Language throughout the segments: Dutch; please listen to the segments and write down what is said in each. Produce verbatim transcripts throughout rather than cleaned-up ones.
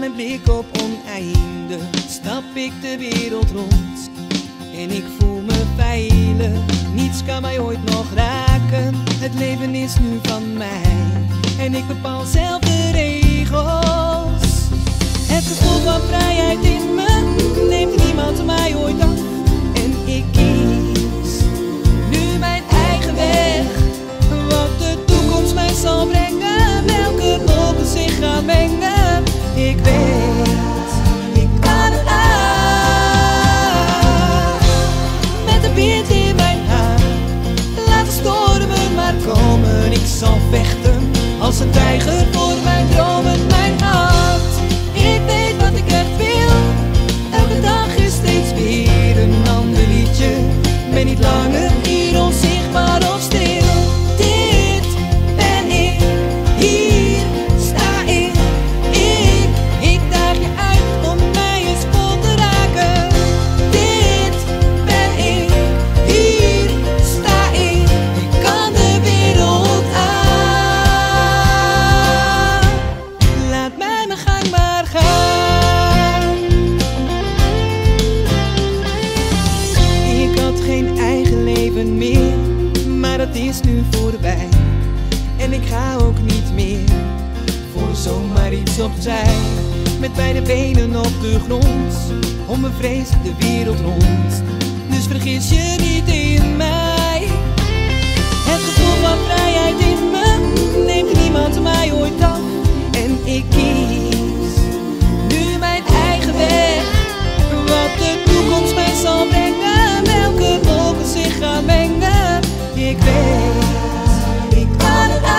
mijn blik op oneinde stap ik de wereld rond en ik voel me veilig. Niets kan mij ooit nog raken. Het leven is nu van mij en ik bepaal zelf de regels. Het gevoel van vrijheid in me neemt niemand mij ooit af. En ik kies nu mijn eigen weg. Wat de toekomst mij zal brengen, welke wolken zich gaan mengen. Ik weet, ik kan het aan. Met een wind in mijn haar, laat de stormen maar komen. Ik zal vechten als een tijger voor mijn dromen, mijn hart. Ik weet wat ik echt wil. Elke dag is steeds weer een ander liedje. Ben niet langer hier onzichtbaar of stil. Dit ben ik, hier sta ik. Ik, ik daag je uit om mij eens vol te raken. Dit ben ik, hier sta ik. Ik kan de wereld aan. Laat mij mijn gang maar gaan. Ik had geen eigen leven meer, maar dat is nu voorbij. En ik ga ook niet meer voor zomaar iets opzij. Met beide benen op de grond, onbevreesd de wereld rond. Dus vergis je niet in mij. Het gevoel van vrijheid in me neemt niemand mij ooit af. En ik kies nu mijn eigen weg. Wat de toekomst mij zal brengen, welke wolken zich gaan mengen. Ik weet, ik kan het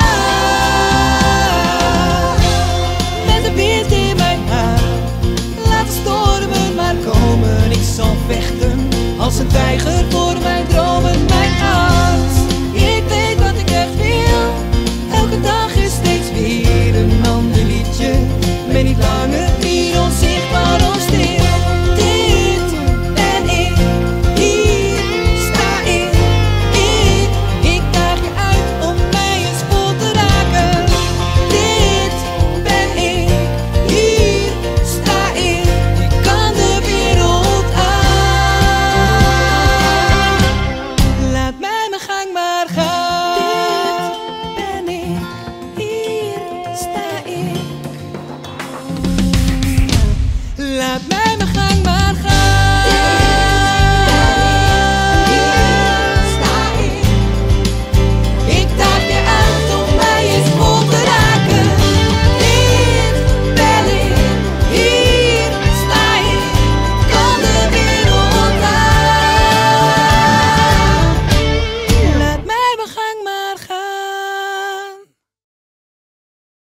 aan. Met de wind in mijn haar, laat de stormen maar komen. Ik zal vechten als een tijger voor mijn dromen, mijn hart. Ik weet wat ik echt wil. Elke dag is steeds weer een ander liedje. Ben niet langer hier onzichtbaar of stil. Dit ben ik, hier sta ik. Ik, ik daag je uit om mij eens vol te raken. Dit ben ik, hier sta ik. Ik kan de wereld aan. Laat mij mijn gang maar gaan. Dit ben ik, hier sta ik. Laat mij mijn